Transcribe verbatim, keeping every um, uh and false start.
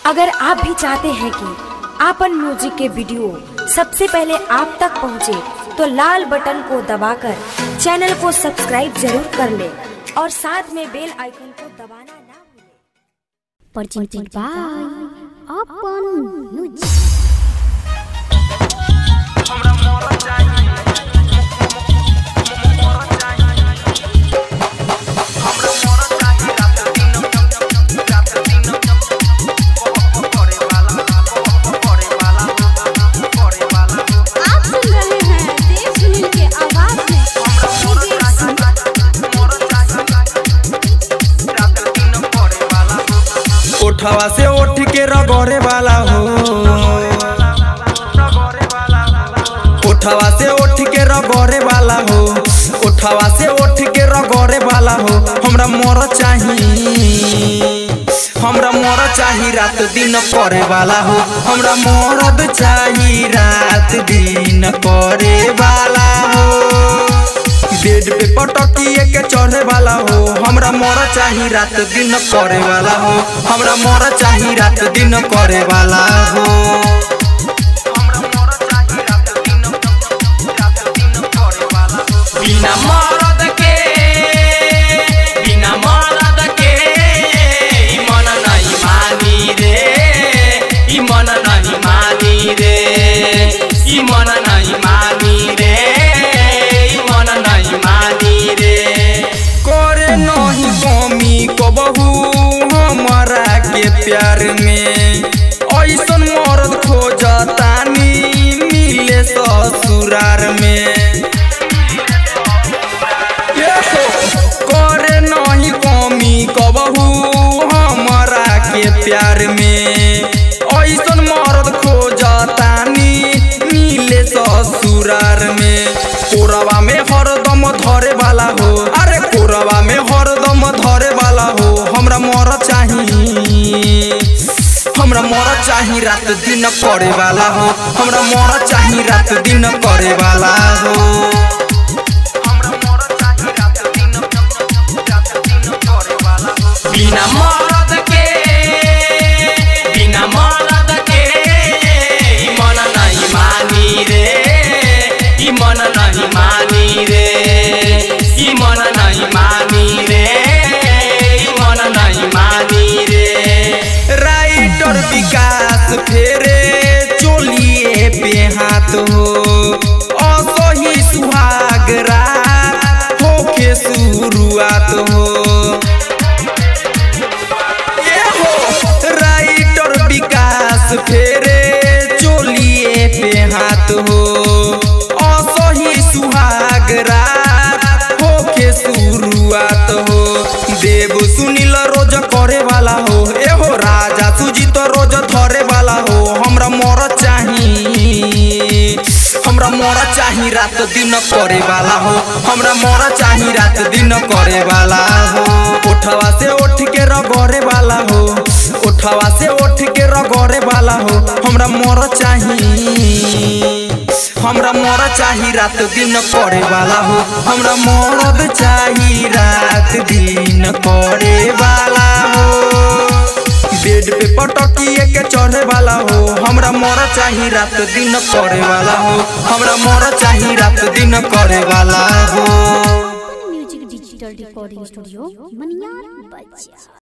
अगर आप भी चाहते हैं कि आपन म्यूजिक के वीडियो सबसे पहले आप तक पहुंचे, तो लाल बटन को दबाकर चैनल को सब्सक्राइब जरूर कर ले और साथ में बेल आइकन को दबाना ना भूलें। presented by आपन म्यूजिक। उठावा से उठ के रगोरे वाला हो, उठावा से उठ के रगोरे वाला हो, उठावा से उठ के रगोरे वाला हो। हमरा मोर चाही, हमरा मोर चाही रात दिन करे वाला हो। हमरा मोरद चाही रात दिन करे वाला हो। बेड पे पटकिए के चढ़े वाला हो। हमरा मोर चाही रात दिन करे वाला हो। हमरा मोर चाही रात दिन करे वाला हो। बिना मरद के, बिना मरद के ई मन नहीं मानी रे, ई मन नहीं मानी रे, ई मन नहीं मानी रे, ई मन नहीं मानी रे। करे नहीं कमी कबहू हमारा के प्यार में, ऐसन मर्द खोजतानी मिले ससुरार में। करे नहीं कमी कबहू हमारा के प्यार में, ऐसन मर्द खोजतानी मिले ससुरार में। कोरवा में हरदम धरे वाला हो, अरे कोरवा में हरदम धरे वाला हो। हमरा मोर चाही, हमरा मोर चाही रात दिन करे वाला हो। हमरा मोर चाही रात दिन करे वाला हो। बिना मरद के, बिना मरद के ई मन नहीं मानी रे, ई मन नहीं मानी रे, ई मन नहीं मानी रे, ई मन नहीं मानी रे। राइटर विकास फेरे चोलिए पे हाथ हो, असही सुहाग रात होके शुरुआत हो। फेरे चोलिए पे हाथ हो, असही सुहाग रात होके शुरुआत हो। देव सुनील रोज करे वाला हो, एहो राजा सुजीत रोज धरे वाला हो। हमरा मोर चाही, हमरा मोर चाही रात दिन करे वाला हो। हमरा मोर चाही रात दिन करे वाला हो। उठवा से उठ के रगोरे वाला हो, उठवा से उठ के रगोरे वाला हो। हमरा मोर चाही, हमरा मोर चाही रात दिन करे वाला हो। हमरा मोरद चाही रात दिन करे वाला हो। बेड पे पटकिए के चढ़े वाला हो। हमरा मोर चाही रात दिन करे वाला हो। हमरा मोर चाही रात दिन करे वाला हो। Music digital recording studio Maniyar बच्चा।